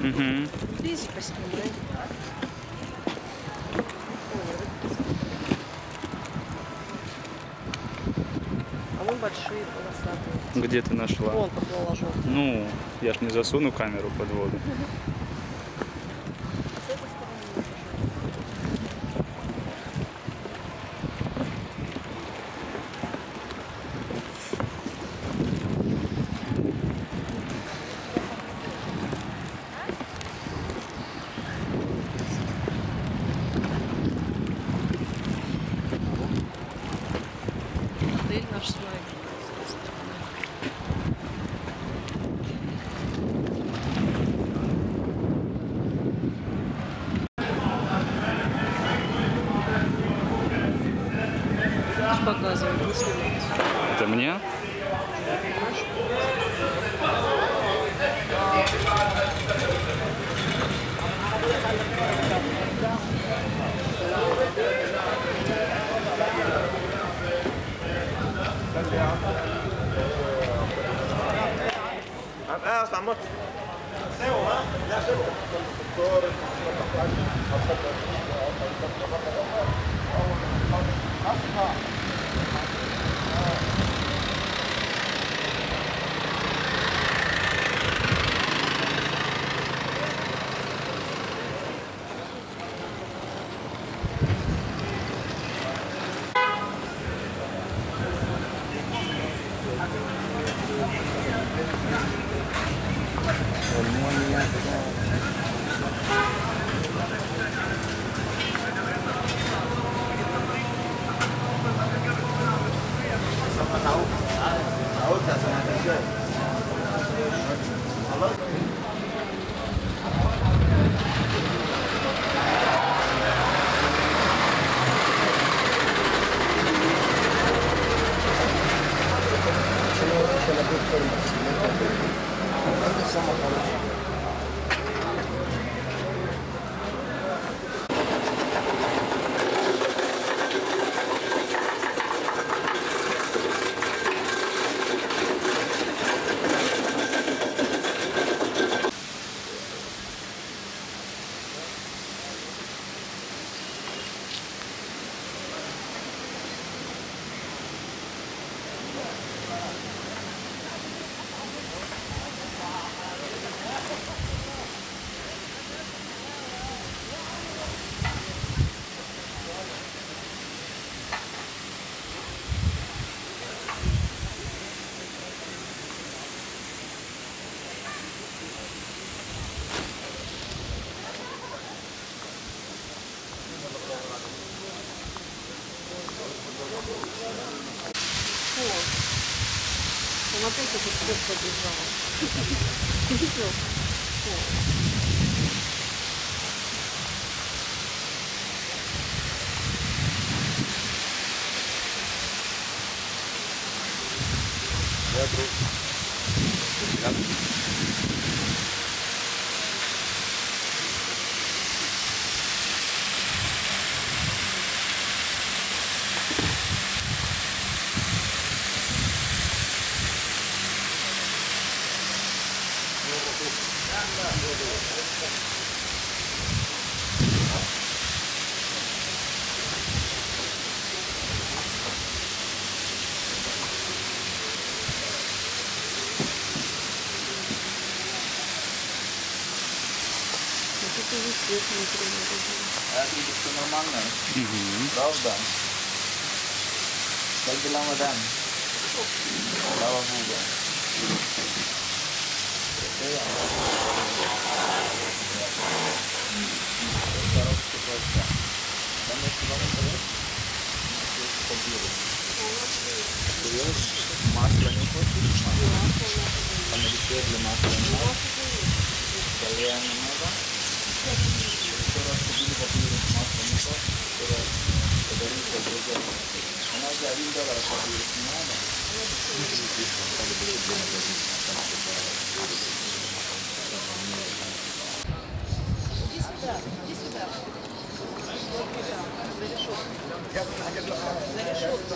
Угу. Лизи поснимай. А вон большие полосатые. Где ты нашла? Вон поплыла желтая. Ну, я ж не засуну камеру под воду. С этой стороны не вижу. Отель наш с той стороны. Показывай, не снимать. Это мне? Estamos. Он опять этот цвет побежал. Видел? Это уже свет внутри. Я видел, что нормально. Угу. Правда? Как дела, мадам? Слава Богу. Коробки просто. Там есть вам интерес? Масло не хочешь? Там рецепт для масла не надо? Кальян не надо? Еще раз купили папирус, масло не хочешь? Еще раз подарите друзья. Она за $1 папирус не надо? Иди сюда, иди сюда. За решетку. За решетку.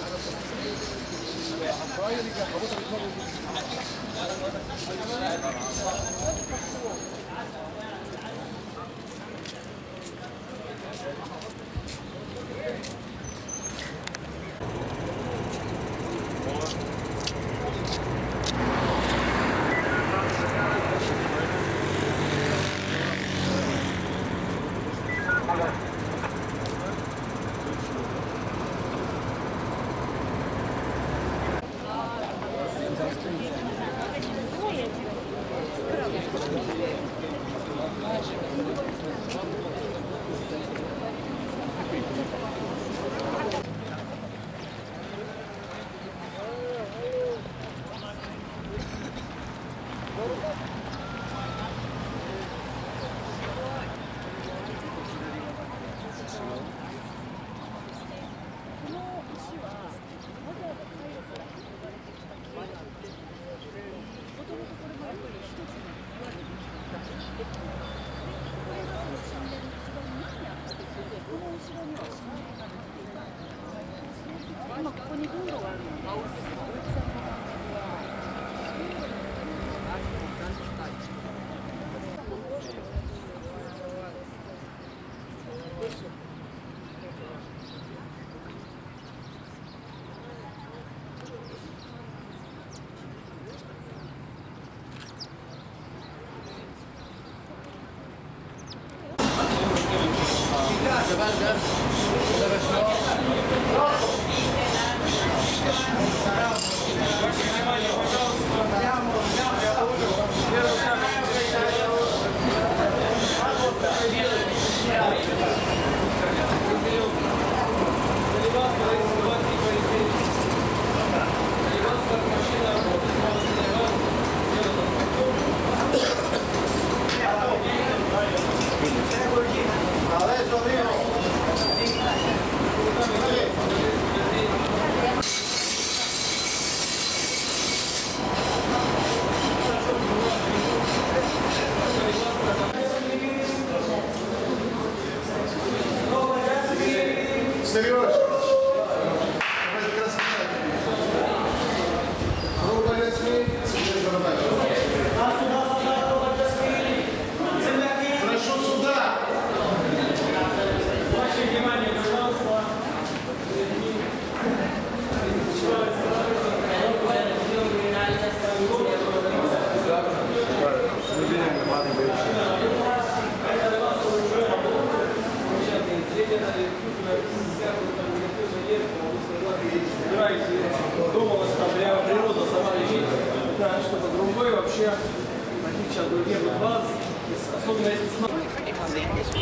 Думалось, там прямо природа сама лежит, это что-то другое вообще, в отличие от других баз, особенно если смотреть.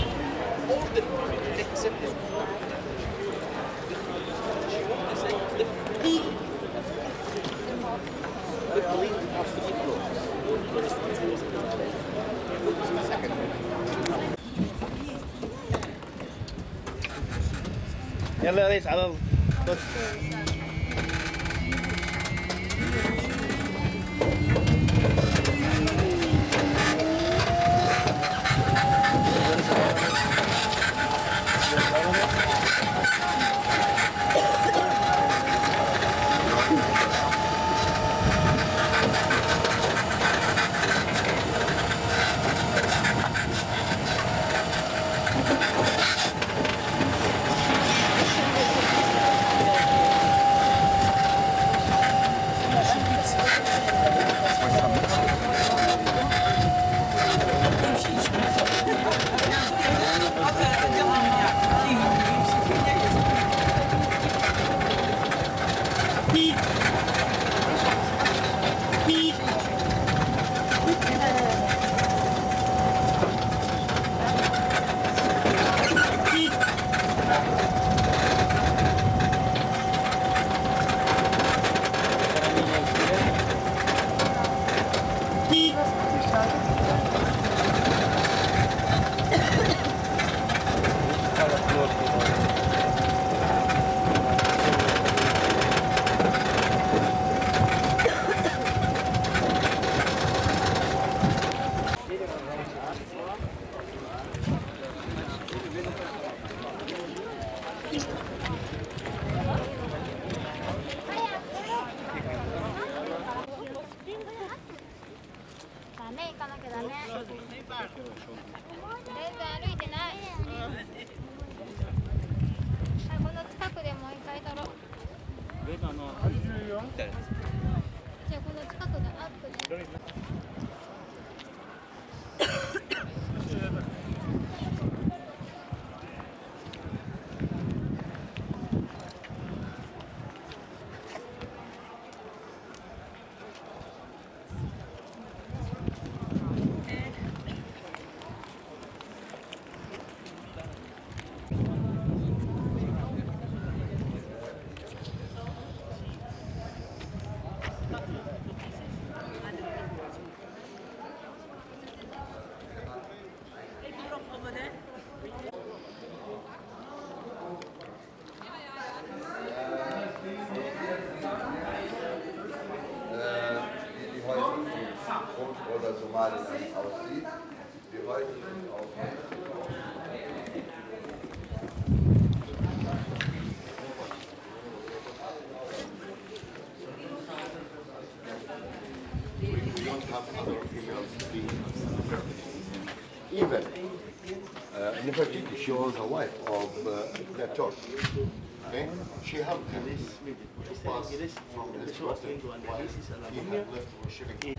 يلا يا ريس على Oder Somaliland aussieht, wie heute auch. We don't have other females being even Nefertiti, she was a wife of that Turk. Okay? She helped him to pass from his prophet while he had left worshiping.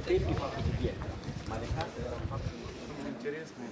templi fatti di pietra, ma le case erano fatte interessanti.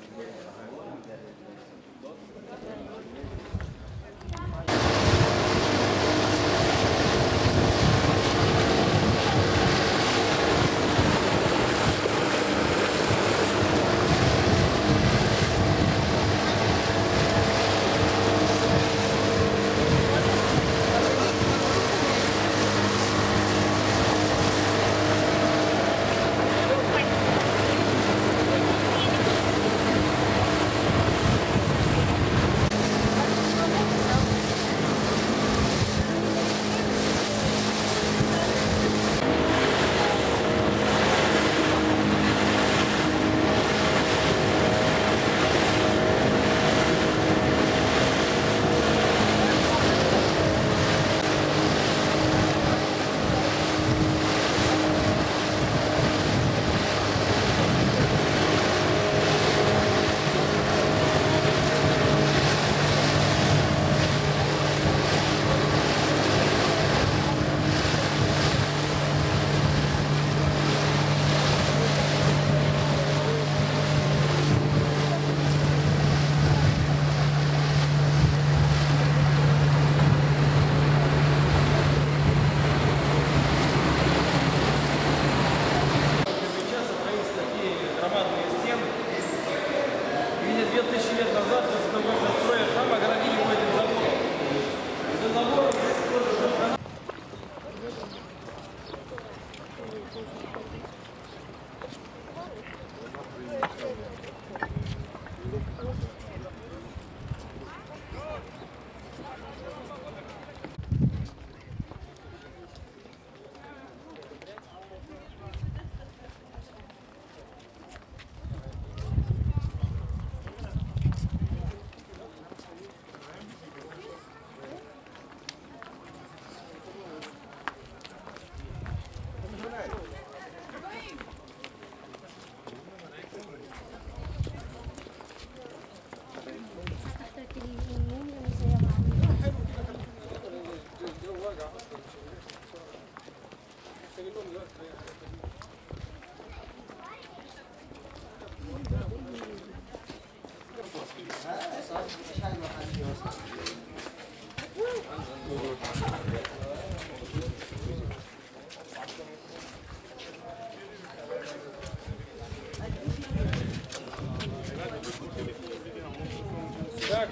Так,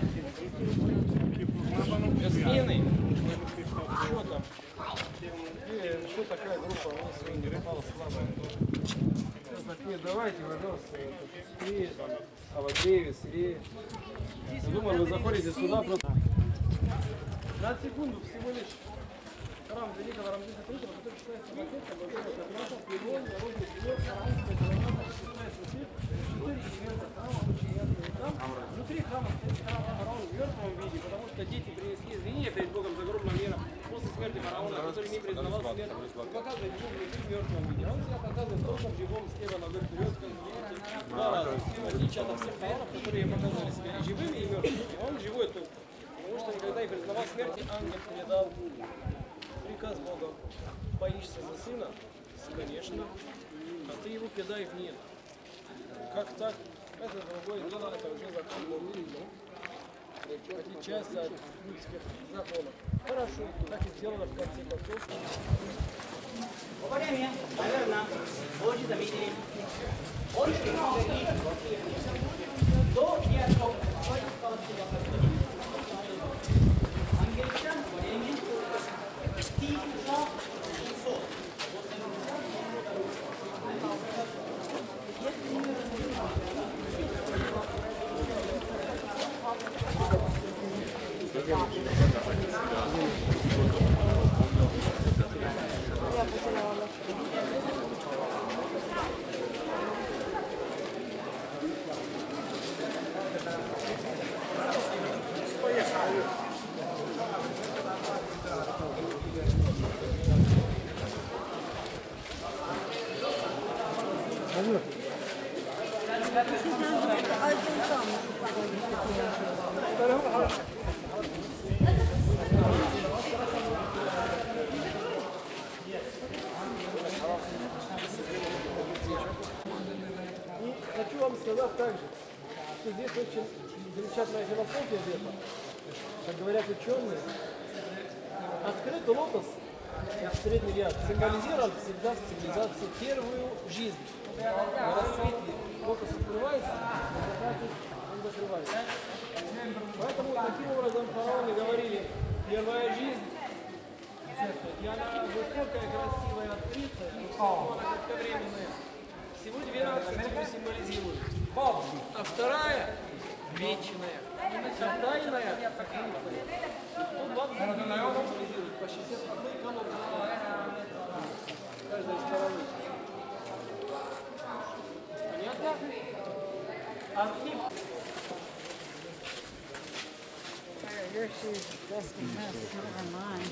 смены. Что там? Что такая группа? У нас сегодня рыбала слабая. Сейчас так, нет, давайте, пожалуйста, быстрее, Авадеевец, или... Я думаю, вы заходите сюда просто... На секунду всего лишь. Храм Великого Рамзеса III, который считается макетом, Богородица, Пилон, Народный Пилон, Арамская Граната, 16 свет, 4 элемента храма, очень ясный храм. Внутри храма стоит храм фараона в мертвом виде, потому что дети принесли извинения перед Богом за загробным миром после смерти фараона, который не признавал смерть. Он показывает Богу в мертвом виде. Он себя показывает в том живом слева ногой вперед, как два раза. В отличие от всех фараонов, которые показывали себя и живыми, и мертвыми. Он живой только. Потому что никогда не признавал смерти, ангел передал приказ Бога. Боишься за сына? Конечно. А ты его кидай в нет. Как так? Это другое дело, это уже закон Бога. Отличается от людских законов. Хорошо, так и сделано в конце концов. Академия, наверное, очень заметили. Очень много до дня англичан времени сказать также, что здесь очень замечательная философия где-то, как говорят ученые. Открытый лотос, средний ряд, символизировал всегда в цивилизации первую жизнь. На рассвете лотос открывается, на закате он закрывается. Поэтому таким образом фараоны говорили, первая жизнь, и она высокая, красивая, открытая, но она кратковременная. Всего 12 ее символизирует. А вторая вечная, а тайная закрытая. 120 символизирует по 61 колонке. С каждой стороны. Понятно? Архив. Your shoes just a mess, never mind.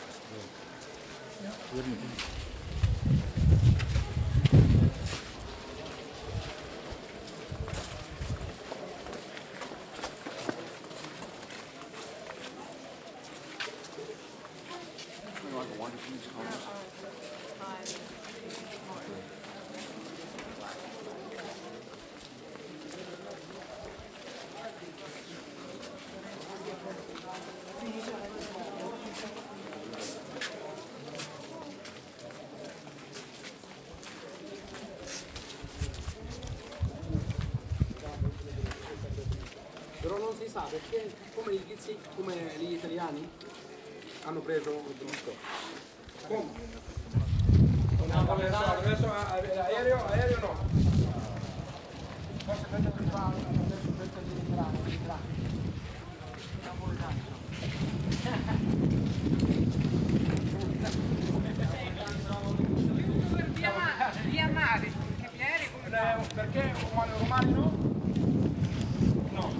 Però non si sa perché come gli italiani hanno preso tutto. Come? Adesso aereo no. Forse prende per Via mare, che gli aerei come perché romani no? No.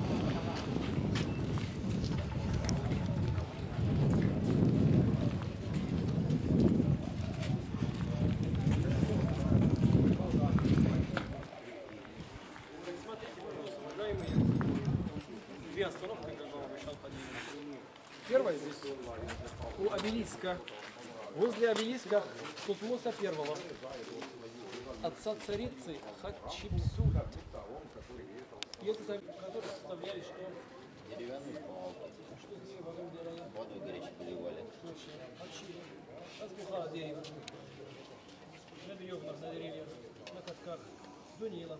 Две остановки, когда он обещал подъехать. Первая здесь у обелиска. Возле обелиска Тутмоса первого. Отца царицы Хатшепсута. И это который составляли что? Деревянный пол. Что с ними вокруг делали? Воду горячей поливали. Точно. Отшили. Разбухало дерево. На бревнах, на деревьях, на катках. Дунила.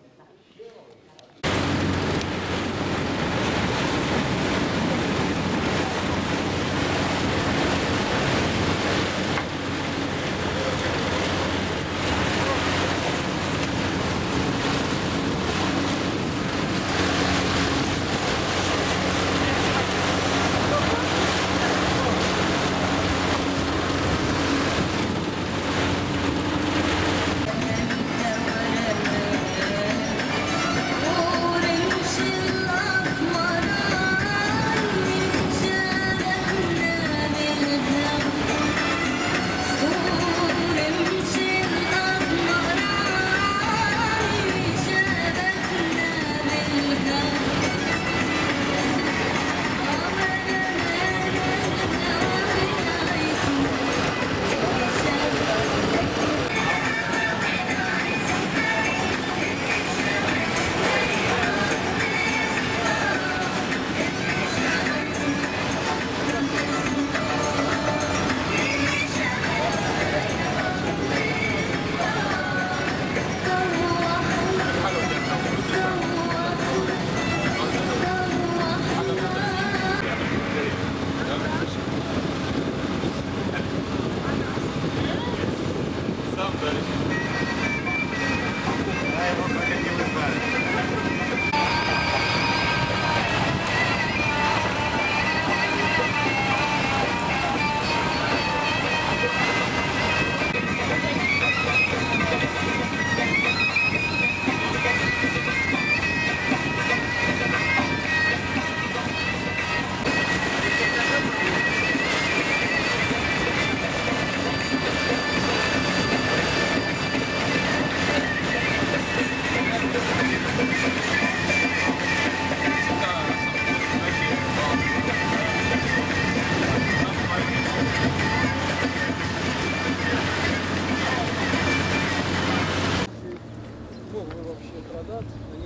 Oh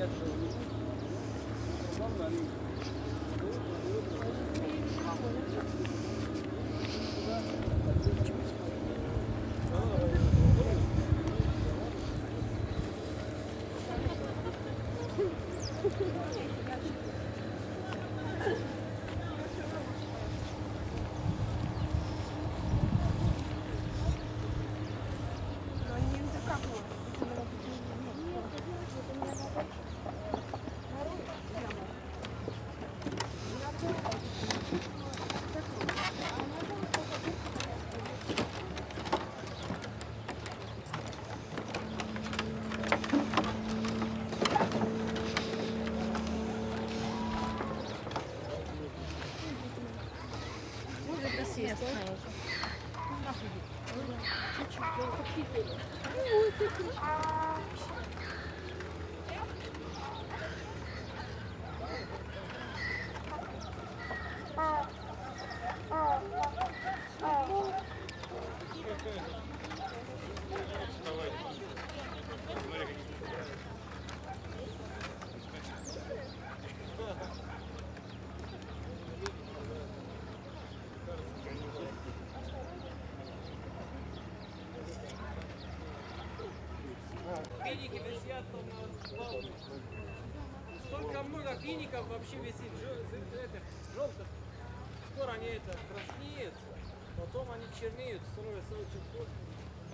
Финики висят там на балке. Столько много фиников вообще висит, желтых. Скоро они это краснеют, потом они чернеют, становятся очень вкусными.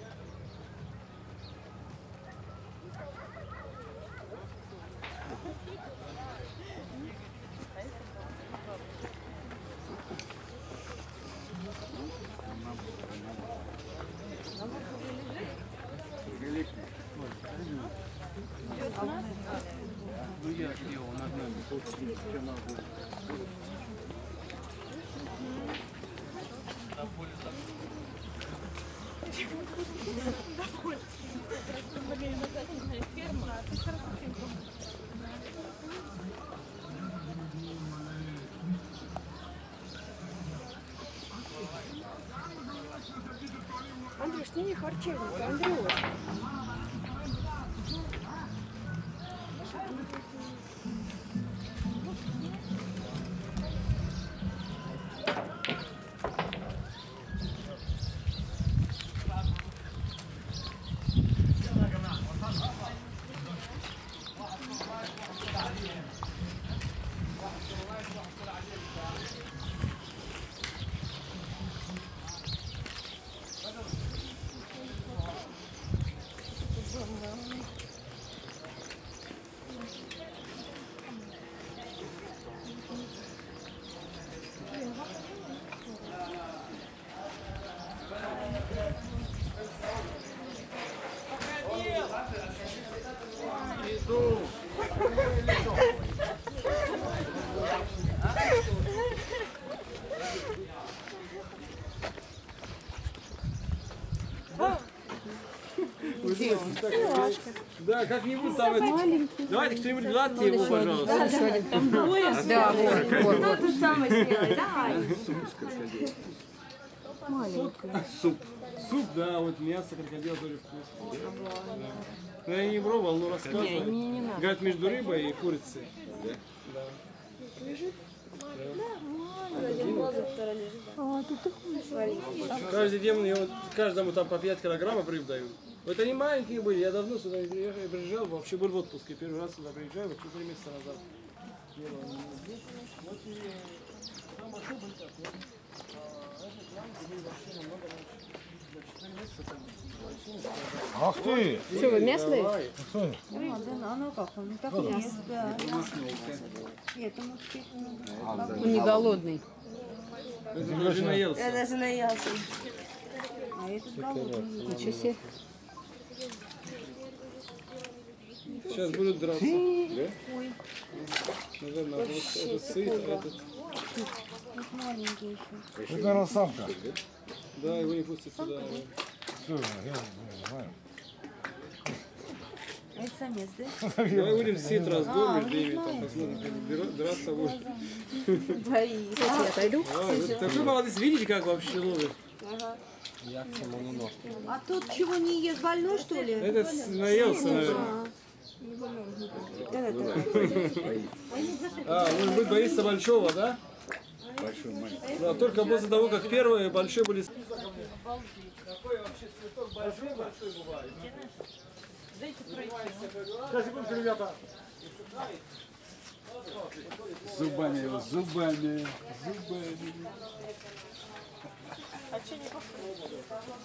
Андрюш, сними харчевник, Андрюш. Да, как-нибудь там это... Давайте кто-нибудь гладьте его, пожалуйста. Да, Кто тут самый смелый? Давай. Суп. Суп, да, вот мясо крокодила тоже вкусно. Да. Ну, я не пробовал, но рассказывают. Говорят, между рыбой и курицей. Да. Каждый день мне вот каждому там по 5 килограммов рыб дают. Вот они маленькие были, я давно сюда не приехал, я приезжал, вообще был в отпуске. Первый раз сюда приезжаю, вот 4 месяца назад. Вот и там большой был так, вот. Этот лам был вообще намного меньше. За 4 месяца там вообще. Ах ты! Что, вы местные? Он не голодный. Я даже наелся. Я даже наелся. А этот голодный. Ничего себе. Сейчас будут драться. Да? Наверное, вот этот сыт, а этот... Маленький еще. Это, наверное, самка. Да, его не пустят сюда. Все, я не знаю. Это самец, да? Давай будем сит раздор между ними, там посмотрим, как драться будет. Боится. Я отойду. Такой молодец, видите, как вообще ловит? А тут чего не ест? Больной, что ли? Этот наелся, наверное. Может быть, боится большого, да? Большой, маленький. Да, только после того, как первые большие были... Какой вообще цветок большой бывает? Скажи, ребята. Зубами его, зубами. А что не попробовали?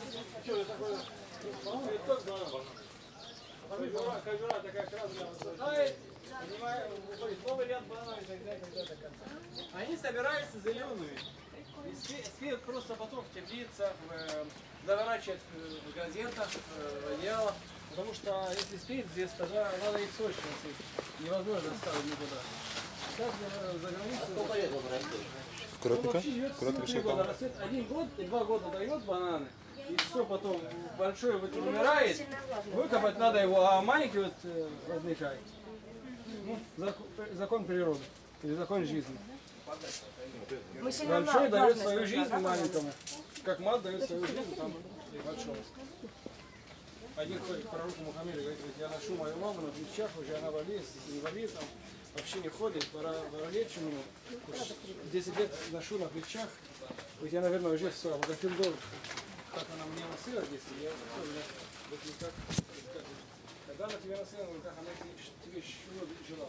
Кожура такая красная высыхает, выходит новый ряд бананов и так далее, до конца. Они собираются зелеными. И спеют просто потом в теплицах, заворачивать в газетах, в одеяло. Потому что если спеет здесь, тогда надо их срочно носить. Невозможно оставить никуда. Так за границей... Аккуратненько. 3 года растет, 1 год и 2 года дает бананы. И все потом большой вот умирает, выкопать надо его, а маленький вот возникает. Ну, закон природы или закон жизни. Большой дает свою жизнь маленькому, как мать дает свою жизнь там большому. Один ходит к пророку Мухаммеду, говорит, я ношу мою маму на плечах, уже она инвалид, там, вообще не ходит, пора лечь у него. 10 лет ношу на плечах, ведь я, наверное, уже все, обогатил долг. Как она мне носила в детстве, я вот никак, когда она тебя носила, как она тебе еще жила.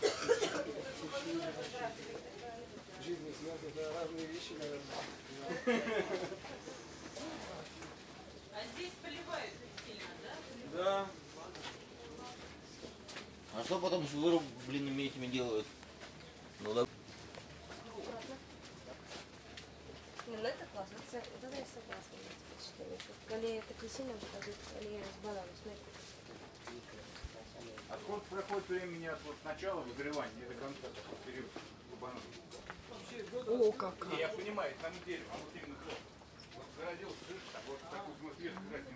Жизнь и смерть — это разные вещи, наверное. А здесь поливают сильно, да? Да. А что потом с вырубленными этими делают? Ну, да. Не, ну это классно. Вот это я согласна. Коли такие сильно выходит, коли с бананом смерть. А сколько проходит времени от вот начала вызревания до конца такого периода кабанов? О, как! Не, я понимаю, на неделю, а вот именно вот зародился, вот такую смысле сказать не